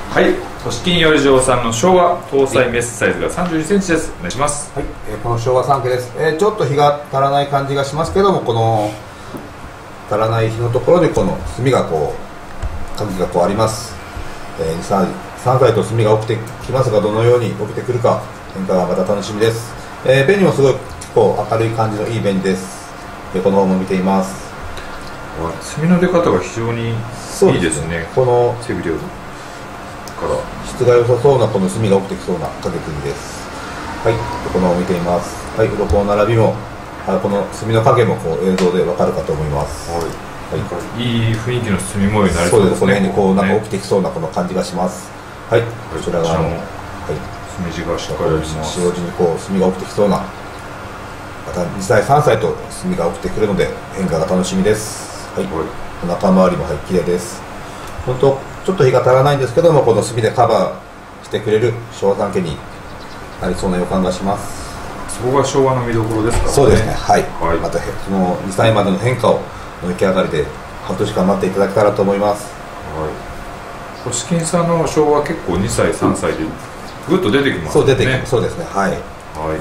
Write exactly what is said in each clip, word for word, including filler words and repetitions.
はい、星金よりじょうさんの昭和搭載メスサイズがさんじゅうにセンチです。お願いします。 はい、えー、この昭和さん系です。えー、ちょっと日が足らない感じがしますけども、この足らない日のところでこの炭がこう鍵がこうあります。えー、さんさいと炭が起きてきますが、どのように起きてくるか変化がまた楽しみです。えー、紅もすごい結構明るい感じのいい紅です。でこの方も見ています。 炭の出方が非常にいいですね。 この背びれから質が良さそうなこの炭が起きてきそうな影釘です。はい、この方を見ています。はい、鱗の並びも、あこの炭の影もこう映像でわかるかと思います。はい、 はい、いい雰囲気の炭模様になりそうですね。この辺にこう、 ね、 なんか起きてきそうなこの感じがします。はい、こちら側の、はい、 炭地がしっかりあります。 白地にこう炭が起きてきそうな、またにさいさんさいと炭が起きてくるので変化が楽しみです。はい、はい、お腹周りもはい綺麗です。本当ちょっと日が足らないんですけども、この炭でカバーしてくれる昭和さん家になりそうな予感がします。 そこが昭和の見どころですかね。 そうですね。はい。 はい、 またそのにさいまでの変化をの出来上がりで半年間待っていただけたらと思います。 はい。星金さんの昭和結構にさいさんさいでぐっと出てきますね。 そう出てきます。そうですね。はい。はい。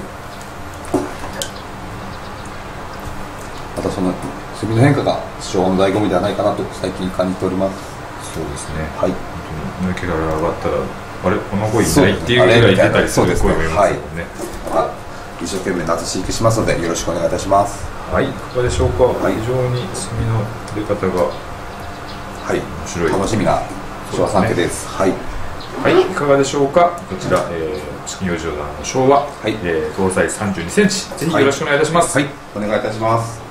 またその炭の変化が昭和の醍醐味ではないかなと最近感じております。 そうですね。 はい。 本当に抜け殻が上がったらあれこの子いないっていうぐらい出たりする声もいますよね。 はい。一生懸命夏飼育しますのでよろしくお願いいたします。 はい。いかがでしょうか。はい、非常に炭の出方がはい面白い楽しみな昭和さん家です。はい。 はい、いかがでしょうか。こちら、えー、星金よりじょうさんの昭和、はい、えー、搭載さんじゅうにセンチ、ぜひよろしくお願いいたします。 はい、はい、お願いいたします。